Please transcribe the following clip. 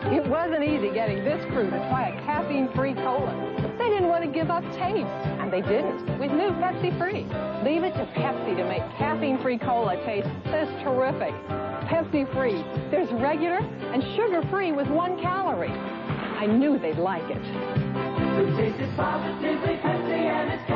It wasn't easy getting this crew to try a caffeine-free cola. They didn't want to give up taste, and they didn't with new Pepsi Free. Leave it to Pepsi to make caffeine-free cola taste this terrific. Pepsi Free. There's regular and sugar-free with 1 calorie. I knew they'd like it. The taste is positively Pepsi and it's